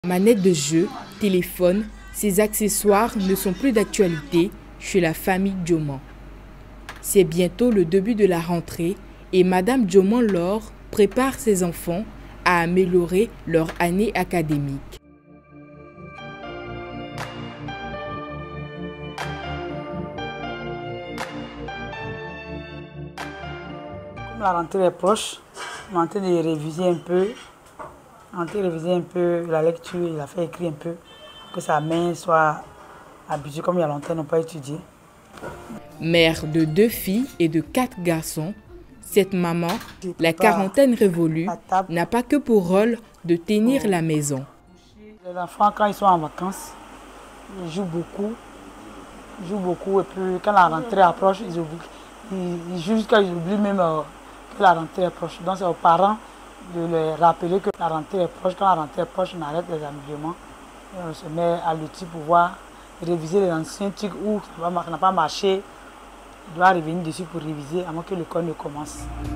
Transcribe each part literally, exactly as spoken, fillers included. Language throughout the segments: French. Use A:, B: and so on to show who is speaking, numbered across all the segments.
A: Manettes de jeu, téléphone, ces accessoires ne sont plus d'actualité chez la famille Dioman. C'est bientôt le début de la rentrée et Madame Dioman-Laure prépare ses enfants à améliorer leur année académique.
B: Comme la rentrée est proche, on est en train de réviser un peu. On a révisé un peu la lecture, il a fait écrire un peu, que sa main soit habituée, comme il y a longtemps, n'ont pas étudié.
A: Mère de deux filles et de quatre garçons, cette maman, la quarantaine révolue, n'a pas que pour rôle de tenir la maison.
B: Les enfants, quand ils sont en vacances, ils jouent beaucoup. Ils jouent beaucoup et puis quand la rentrée approche, ils oublient. Ils, ils jouent jusqu'à ils oublient même euh, que la rentrée est proche. Donc c'est aux parents de les rappeler que la rentrée est proche. Quand la rentrée est proche, on arrête les amusements et on se met à l'outil pour pouvoir réviser les anciens trucs où ça n'a pas marché. On doit revenir dessus pour réviser avant que l'école ne commence.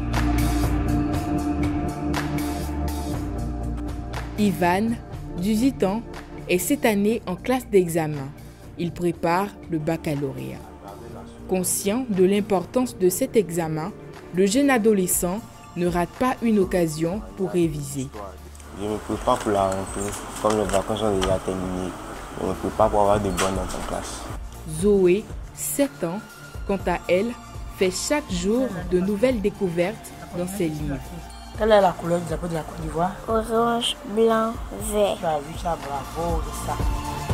A: Ivan, dix-huit ans, est cette année en classe d'examen. Il prépare le baccalauréat. Conscient de l'importance de cet examen, le jeune adolescent ne rate pas une occasion pour réviser.
C: Je me prépare pour la rentrée, comme les vacances sont déjà terminées. Je me prépare pour avoir de bonnes notes en classe.
A: Zoé, sept ans, quant à elle, fait chaque jour de nouvelles découvertes dans ses livres.
B: Quelle est la couleur du drapeau de la Côte d'Ivoire?
D: Orange, blanc, vert.
B: Tu as vu ça, bravo, c'est ça.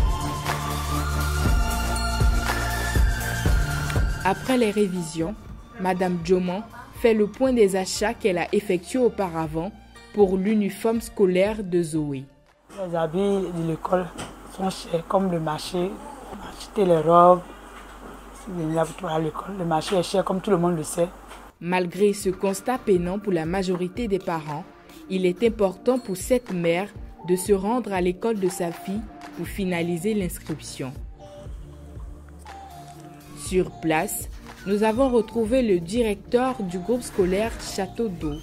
A: Après les révisions, Madame Dioman fait le point des achats qu'elle a effectués auparavant pour l'uniforme scolaire de Zoé.
B: Les habits de l'école sont chers, comme le marché. Acheter les robes, à l'école, le marché est cher, comme tout le monde le sait.
A: Malgré ce constat peinant pour la majorité des parents, il est important pour cette mère de se rendre à l'école de sa fille pour finaliser l'inscription. Sur place, nous avons retrouvé le directeur du groupe scolaire Château d'Eau.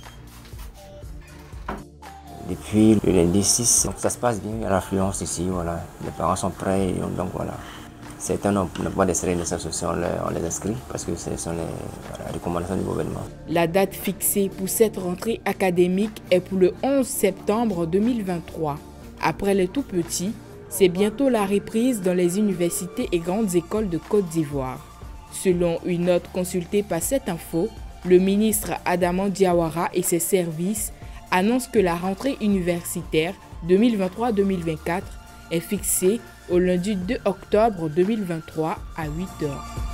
C: Depuis le lundi six, donc ça se passe bien, il y a l'affluence ici, voilà. Les parents sont prêts, donc voilà. Certains n'ont pas de série nécessaires sociaux, on les inscrit parce que ce sont les voilà, recommandations du gouvernement.
A: La date fixée pour cette rentrée académique est pour le onze septembre deux mille vingt-trois. Après les tout petits, c'est bientôt la reprise dans les universités et grandes écoles de Côte d'Ivoire. Selon une note consultée par cette info, le ministre Adama Diawara et ses services annoncent que la rentrée universitaire deux mille vingt-trois deux mille vingt-quatre est fixée au lundi deux octobre deux mille vingt-trois à huit heures.